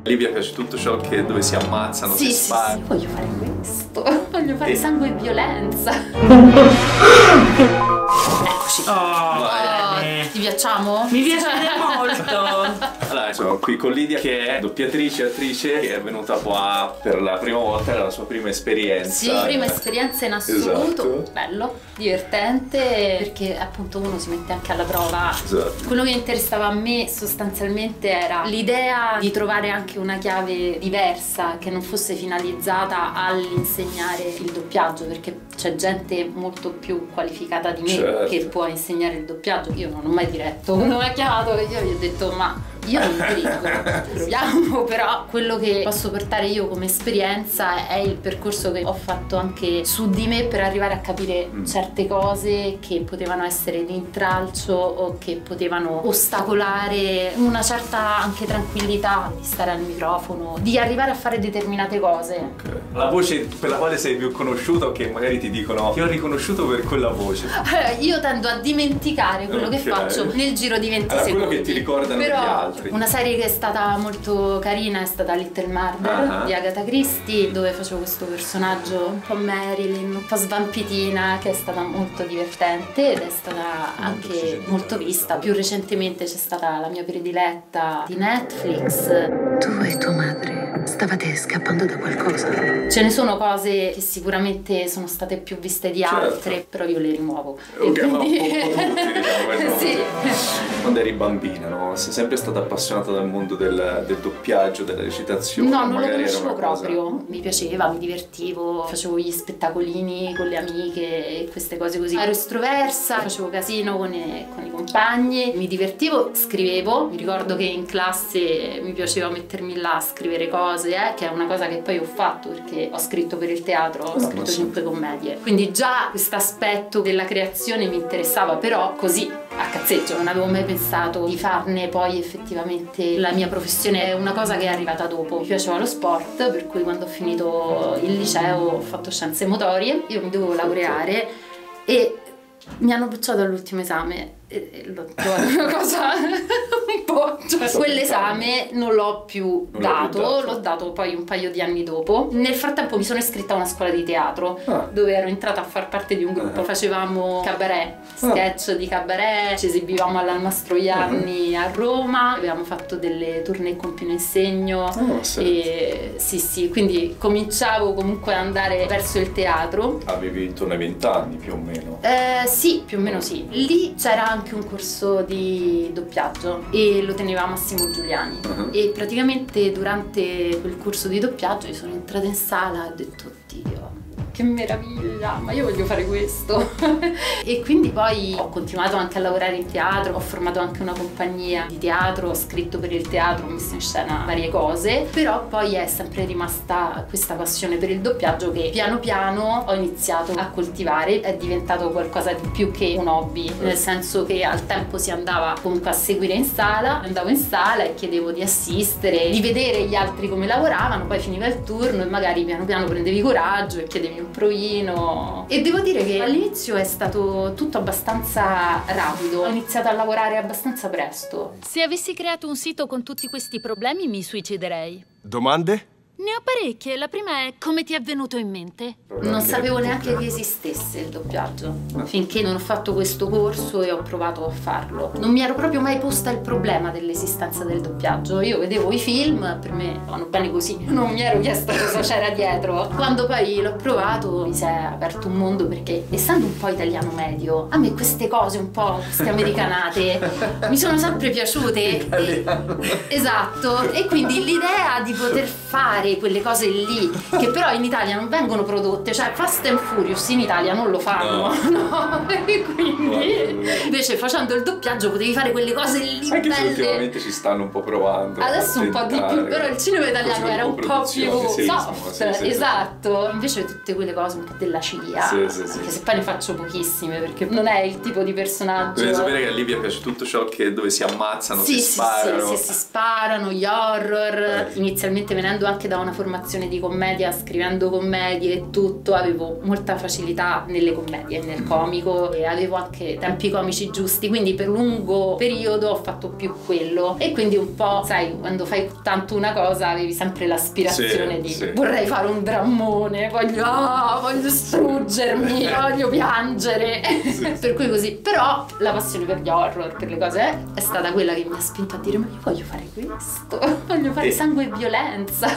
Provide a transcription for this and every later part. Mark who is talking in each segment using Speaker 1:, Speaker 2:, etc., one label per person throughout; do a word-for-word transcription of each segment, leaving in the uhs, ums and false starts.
Speaker 1: Livia piace tutto ciò che dove si ammazzano,
Speaker 2: sì,
Speaker 1: si
Speaker 2: sì,
Speaker 1: spara.
Speaker 2: Sì, voglio fare questo. Voglio fare e... sangue e violenza. Eccoci.
Speaker 3: Oh,
Speaker 2: oh, ti piacciamo?
Speaker 3: Mi piace molto.
Speaker 1: Allora, sono qui con Lidia che è doppiatrice e attrice, che è venuta qua per la prima volta, era la sua prima esperienza.
Speaker 2: Sì, prima esperienza in assoluto. Esatto. Bello, divertente, perché appunto uno si mette anche alla prova.
Speaker 1: Esatto.
Speaker 2: Quello che interessava a me sostanzialmente era l'idea di trovare anche una chiave diversa che non fosse finalizzata all'insegnare il doppiaggio, perché c'è gente molto più qualificata di me, certo, che può insegnare il doppiaggio. Io non ho mai diretto, uno mi ha chiamato e io gli ho detto ma io non dico, proviamo. Però quello che posso portare io come esperienza è il percorso che ho fatto anche su di me per arrivare a capire mm. certe cose che potevano essere l'intralcio o che potevano ostacolare una certa anche tranquillità di stare al microfono, di arrivare a fare determinate cose.
Speaker 1: Okay. La voce per la quale sei più conosciuta o che magari ti dicono ti ho riconosciuto per quella voce?
Speaker 2: Io tendo a dimenticare quello
Speaker 1: okay.
Speaker 2: che faccio nel giro di venti
Speaker 1: allora,
Speaker 2: secondi.
Speaker 1: Quello che ti ricordano
Speaker 2: però,
Speaker 1: gli altri.
Speaker 2: Una serie che è stata molto carina è stata Little Murder uh-huh. di Agatha Christie, dove facevo questo personaggio un po' Marilyn, un po' svampitina, che è stata molto divertente ed è stata anche molto vista. Più recentemente c'è stata la mia prediletta di Netflix.
Speaker 4: Tu e tua madre stavate scappando da qualcosa?
Speaker 2: Ce ne sono cose che sicuramente sono state più viste di altre, certo, però io le rimuovo.
Speaker 1: Ok,
Speaker 2: e quindi...
Speaker 1: ma un po' tutti, diciamo,
Speaker 2: sì.
Speaker 1: Quando eri bambina, no? Sei sempre stata appassionata dal mondo del, del doppiaggio, della recitazione?
Speaker 2: No, non lo
Speaker 1: conoscevo
Speaker 2: conoscevo proprio.
Speaker 1: Cosa...
Speaker 2: Mi piaceva, mi divertivo, facevo gli spettacolini con le amiche e queste cose così. Ero estroversa, facevo casino con i, con i compagni, mi divertivo, scrivevo. Mi ricordo che in classe mi piaceva mettermi là a scrivere cose, eh, che è una cosa che poi ho fatto perché ho scritto per il teatro, ho scritto cinque commedie. Quindi già questo aspetto della creazione mi interessava, però così a cazzeggio, non avevo mai pensato di farne poi effettivamente la mia professione. È una cosa che è arrivata dopo. Mi piaceva lo sport, per cui quando ho finito il liceo ho fatto scienze motorie, io mi dovevo laureare e mi hanno bocciato all'ultimo esame e l'ho trovata una cosa un po', cioè quell'esame non l'ho più non dato, l'ho dato poi un paio di anni dopo. Nel frattempo mi sono iscritta a una scuola di teatro ah. dove ero entrata a far parte di un gruppo, uh-huh. facevamo cabaret, sketch uh-huh. di cabaret, ci esibivamo alla Mastroianni uh-huh. a Roma, avevamo fatto delle tournée con Pino Insegno oh, e sì sì, quindi cominciavo comunque ad andare verso il teatro.
Speaker 1: Avevi intorno ai vent'anni più o meno?
Speaker 2: Eh, sì, più o meno sì. Lì c'era anche un corso di doppiaggio e lo teneva Massimo Giuliani uh-huh. e praticamente durante quel corso di doppiaggio io sono entrata in sala e ho detto oddio che meraviglia, ma io voglio fare questo. E quindi poi ho continuato anche a lavorare in teatro, ho formato anche una compagnia di teatro, ho scritto per il teatro, ho messo in scena varie cose, però poi è sempre rimasta questa passione per il doppiaggio che piano piano ho iniziato a coltivare. È diventato qualcosa di più che un hobby, nel senso che al tempo si andava comunque a seguire in sala, andavo in sala e chiedevo di assistere, di vedere gli altri come lavoravano, poi finiva il turno e magari piano piano prendevi coraggio e chiedevi un provino. E devo dire che all'inizio è stato tutto abbastanza rapido, ho iniziato a lavorare abbastanza presto.
Speaker 5: Se avessi creato un sito con tutti questi problemi mi suiciderei.
Speaker 6: Domande?
Speaker 5: Ne ho parecchie. La prima è: come ti è venuto in mente?
Speaker 2: Non sapevo neanche che esistesse il doppiaggio finché non ho fatto questo corso e ho provato a farlo. Non mi ero proprio mai posta il problema dell'esistenza del doppiaggio. Io vedevo i film, per me vanno bene così, non mi ero chiesta cosa c'era dietro. Quando poi l'ho provato mi si è aperto un mondo, perché essendo un po' italiano medio, a me queste cose un po' queste americanate mi sono sempre piaciute e, esatto, e quindi l'idea di poter fare quelle cose lì che però in Italia non vengono prodotte, cioè Fast and Furious in Italia non lo fanno, no, no. E quindi invece facendo il doppiaggio potevi fare quelle cose lì
Speaker 1: anche
Speaker 2: belle.
Speaker 1: se ultimamente ci stanno un po' provando
Speaker 2: adesso un po' di più, però il cinema italiano era un po' più soft, sì, sì, esatto sì. Invece tutte quelle cose un po' della C I A, sì, sì, sì, anche se poi ne faccio pochissime perché non è il tipo di personaggio.
Speaker 1: Dovete sapere che a Livia piace tutto ciò che dove si ammazzano,
Speaker 2: sì,
Speaker 1: si
Speaker 2: sì,
Speaker 1: sparano
Speaker 2: sì, sì, si sparano, gli horror, eh. inizialmente venendo anche da già una formazione di commedia, scrivendo commedie e tutto, avevo molta facilità nelle commedie, nel comico, e avevo anche tempi comici giusti, quindi per lungo periodo ho fatto più quello. E quindi un po', sai, quando fai tanto una cosa avevi sempre l'aspirazione
Speaker 1: sì,
Speaker 2: di
Speaker 1: sì.
Speaker 2: vorrei fare un drammone, voglio, oh, voglio struggermi, voglio piangere. Sì. Per cui così. Però la passione per gli horror, per le cose, è, è stata quella che mi ha spinto a dire ma io voglio fare questo, voglio fare
Speaker 1: e,
Speaker 2: sangue e violenza.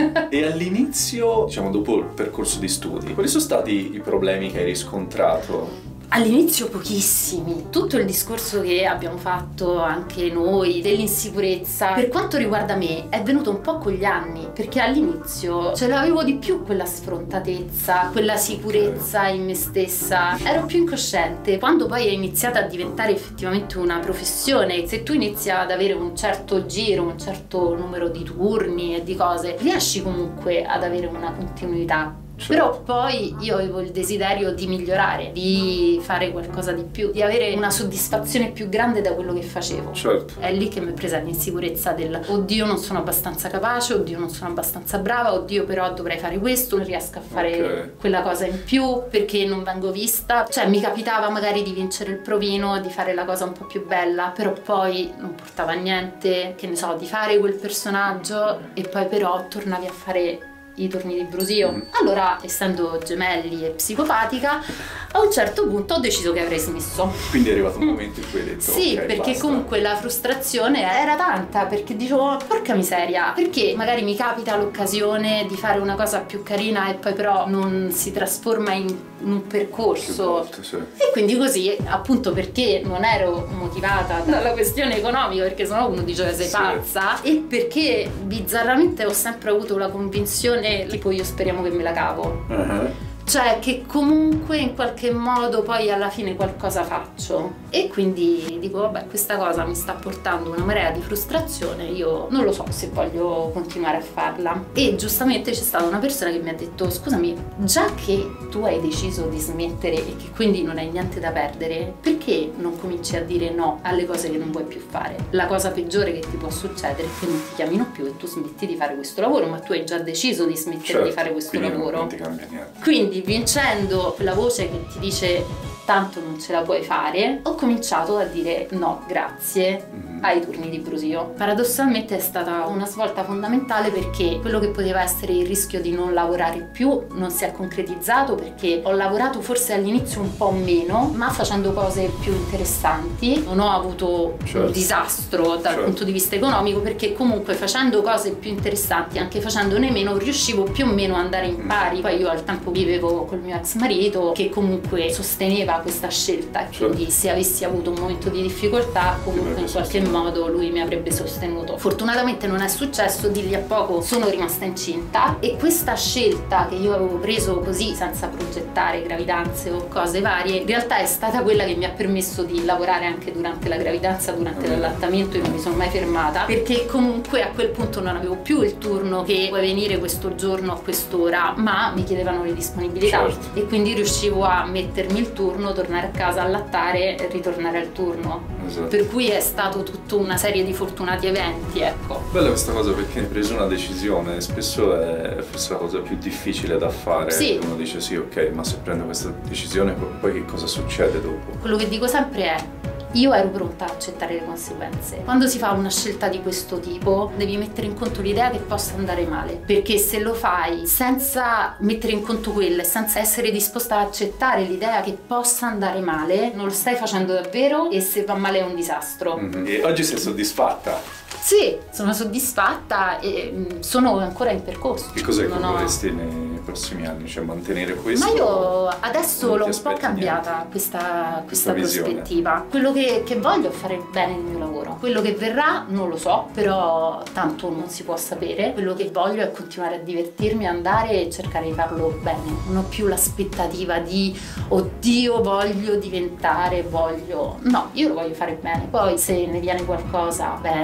Speaker 1: E all'inizio, diciamo dopo il percorso di studi, quali sono stati i problemi che hai riscontrato?
Speaker 2: All'inizio pochissimi. Tutto il discorso che abbiamo fatto anche noi dell'insicurezza, per quanto riguarda me, è venuto un po' con gli anni, perché all'inizio ce l'avevo di più quella sfrontatezza, quella sicurezza in me stessa, ero più incosciente. Quando poi è iniziata a diventare effettivamente una professione, se tu inizi ad avere un certo giro, un certo numero di turni e di cose, riesci comunque ad avere una continuità. Certo. Però poi io avevo il desiderio di migliorare, di fare qualcosa di più, di avere una soddisfazione più grande da quello che facevo.
Speaker 1: Certo.
Speaker 2: È lì che mi è presa l'insicurezza del oddio non sono abbastanza capace, oddio non sono abbastanza brava, oddio però dovrei fare questo, non riesco a fare okay. quella cosa in più perché non vengo vista. Cioè mi capitava magari di vincere il provino, di fare la cosa un po' più bella, però poi non portava a niente, che ne so, di fare quel personaggio e poi però tornavi a fare i turni di brusio. Mm. Allora, essendo gemelli e psicopatica, a un certo punto ho deciso che avrei smesso.
Speaker 1: Quindi è arrivato un momento in cui hai detto
Speaker 2: sì,
Speaker 1: okay,
Speaker 2: perché
Speaker 1: basta.
Speaker 2: Comunque la frustrazione era tanta, perché dicevo porca miseria, perché magari mi capita l'occasione di fare una cosa più carina e poi però non si trasforma in, in un percorso.
Speaker 1: Volte, sì.
Speaker 2: E quindi così, appunto perché non ero motivata dalla questione economica, perché sennò uno dice sei
Speaker 1: sì.
Speaker 2: pazza, e perché bizzarramente ho sempre avuto la convinzione tipo io speriamo che me la cavo. Uh-huh. Cioè che comunque in qualche modo poi alla fine qualcosa faccio, e quindi dico vabbè, questa cosa mi sta portando una marea di frustrazione, io non lo so se voglio continuare a farla. E giustamente c'è stata una persona che mi ha detto scusami, già che tu hai deciso di smettere e che quindi non hai niente da perdere, perché non cominci a dire no alle cose che non vuoi più fare? La cosa peggiore che ti può succedere è che non ti chiamino più e tu smetti di fare questo lavoro, ma tu hai già deciso di smettere certo, di fare questo lavoro,
Speaker 1: non ti cambia niente.
Speaker 2: Quindi vincendo quella voce che ti dice tanto non ce la puoi fare, ho cominciato a dire no grazie mm-hmm. ai turni di brusio. Paradossalmente è stata una svolta fondamentale, perché quello che poteva essere il rischio di non lavorare più non si è concretizzato, perché ho lavorato forse all'inizio un po' meno, ma facendo cose più interessanti. Non ho avuto certo. un disastro dal certo. punto di vista economico, perché comunque facendo cose più interessanti, anche facendone meno, riuscivo più o meno ad andare in pari. Poi io al tempo vivevo col mio ex marito che comunque sosteneva questa scelta, e quindi se avessi avuto un momento di difficoltà comunque in qualche modo lui mi avrebbe sostenuto. Fortunatamente non è successo, di lì a poco sono rimasta incinta, e questa scelta che io avevo preso così senza progettare gravidanze o cose varie in realtà è stata quella che mi ha permesso di lavorare anche durante la gravidanza, durante l'allattamento, e non mi sono mai fermata, perché comunque a quel punto non avevo più il turno che puoi venire questo giorno a quest'ora, ma mi chiedevano le disponibilità certo. e quindi riuscivo a mettermi il turno, tornare a casa, allattare e ritornare al turno. Esatto. Per cui è stato tutta una serie di fortunati eventi, ecco.
Speaker 1: Bella questa cosa, perché hai preso una decisione, spesso è forse la cosa più difficile da fare.
Speaker 2: Sì.
Speaker 1: Uno dice sì, ok, ma se prendo questa decisione poi che cosa succede dopo?
Speaker 2: Quello che dico sempre è: io ero pronta a accettare le conseguenze. Quando si fa una scelta di questo tipo devi mettere in conto l'idea che possa andare male, perché se lo fai senza mettere in conto quella e senza essere disposta ad accettare l'idea che possa andare male, non lo stai facendo davvero, e se va male è un disastro.
Speaker 1: Mm-hmm. E oggi sei soddisfatta?
Speaker 2: Sì, sono soddisfatta e sono ancora in percorso.
Speaker 1: Che cos'è che
Speaker 2: ho...
Speaker 1: vorresti nei prossimi anni? Cioè mantenere questo?
Speaker 2: Ma io adesso l'ho un po' cambiata
Speaker 1: niente.
Speaker 2: questa, questa,
Speaker 1: questa
Speaker 2: prospettiva. Quello che, che voglio è fare bene il mio lavoro. Quello che verrà non lo so, però tanto non si può sapere. Quello che voglio è continuare a divertirmi, andare e cercare di farlo bene. Non ho più l'aspettativa di oddio voglio diventare, voglio... No, io lo voglio fare bene. Poi se ne viene qualcosa bene,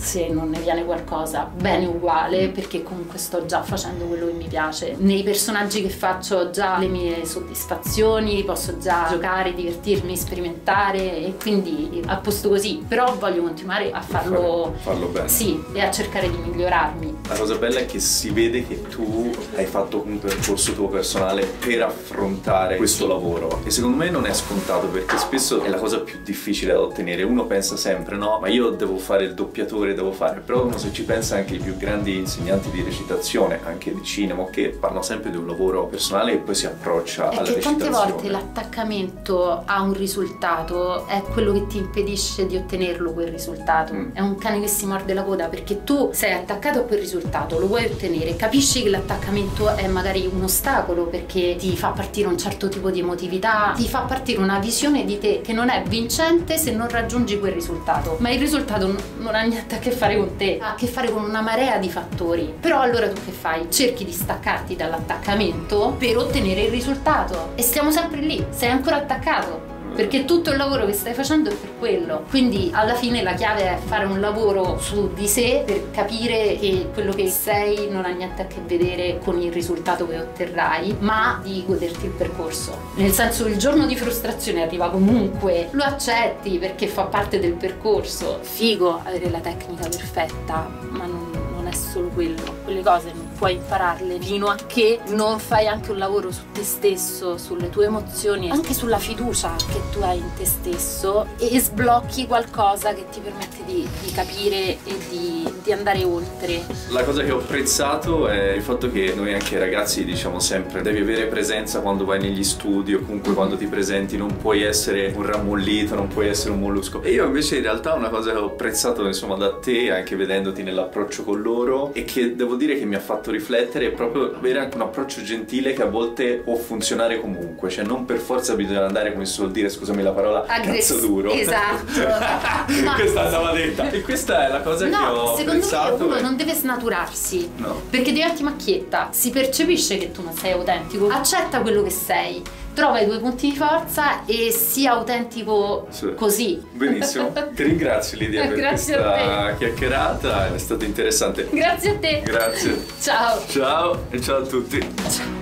Speaker 2: se non ne viene qualcosa bene uguale, perché comunque sto già facendo quello che mi piace. Nei personaggi che faccio ho già le mie soddisfazioni, posso già giocare, divertirmi, sperimentare, e quindi a posto così. Però voglio continuare a farlo,
Speaker 1: farlo bene.
Speaker 2: Sì, e a cercare di migliorarmi.
Speaker 1: La cosa bella è che si vede che tu hai fatto un percorso tuo personale per affrontare questo lavoro, e secondo me non è scontato, perché spesso è la cosa più difficile da ottenere. Uno pensa sempre, no, ma io devo fare il doppiatore, devo fare, però uno, se ci pensa, anche i più grandi insegnanti di recitazione, anche di cinema, che parlano sempre di un lavoro personale e poi si approccia
Speaker 2: è
Speaker 1: alla
Speaker 2: che
Speaker 1: recitazione.
Speaker 2: tante volte l'attaccamento a un risultato è quello che ti impedisce di ottenerlo, quel risultato. Mm. È un cane che si morde la coda, perché tu sei attaccato a quel risultato, lo vuoi ottenere, capisci che l'attaccamento è magari un ostacolo perché ti fa partire un certo tipo di emotività, ti fa partire una visione di te che non è vincente se non raggiungi quel risultato, ma il risultato non ha niente a che fare con te, ha a che fare con una marea di fattori. Però allora tu che fai? Cerchi di staccarti dall'attaccamento per ottenere il risultato, e stiamo sempre lì, sei ancora attaccato, perché tutto il lavoro che stai facendo è per quello. Quindi alla fine la chiave è fare un lavoro su di sé per capire che quello che sei non ha niente a che vedere con il risultato che otterrai, ma di goderti il percorso. Nel senso, il giorno di frustrazione arriva comunque, lo accetti perché fa parte del percorso. Figo avere la tecnica perfetta, ma non è solo quello. Quelle cose non puoi impararle fino a che non fai anche un lavoro su te stesso, sulle tue emozioni, anche sulla fiducia che tu hai in te stesso, e sblocchi qualcosa che ti permette di, di capire e di, di andare oltre.
Speaker 1: La cosa che ho apprezzato è il fatto che noi anche ragazzi diciamo sempre devi avere presenza quando vai negli studi, o comunque quando ti presenti, non puoi essere un rammollito, non puoi essere un mollusco. E io invece in realtà una cosa che ho apprezzato insomma da te, anche vedendoti nell'approccio con loro, e che devo dire che mi ha fatto riflettere, è proprio avere anche un approccio gentile che a volte può funzionare comunque, cioè non per forza bisogna andare, come si suol dire, scusami la parola,
Speaker 2: Aggress-
Speaker 1: cazzo duro.
Speaker 2: Esatto. No.
Speaker 1: Questa andava detta. E questa è la cosa
Speaker 2: no,
Speaker 1: che ho
Speaker 2: secondo
Speaker 1: apprezzato.
Speaker 2: me uno
Speaker 1: e...
Speaker 2: non deve snaturarsi,
Speaker 1: no.
Speaker 2: perché diventi macchietta, si percepisce che tu non sei autentico, accetta quello che sei, trova i tuoi punti di forza e sia autentico, sì. Così.
Speaker 1: Benissimo. Ti ringrazio Lidia per
Speaker 2: Grazie
Speaker 1: questa chiacchierata, è stato interessante.
Speaker 2: Grazie a te.
Speaker 1: Grazie.
Speaker 2: Ciao.
Speaker 1: Ciao e ciao a tutti.
Speaker 2: Ciao.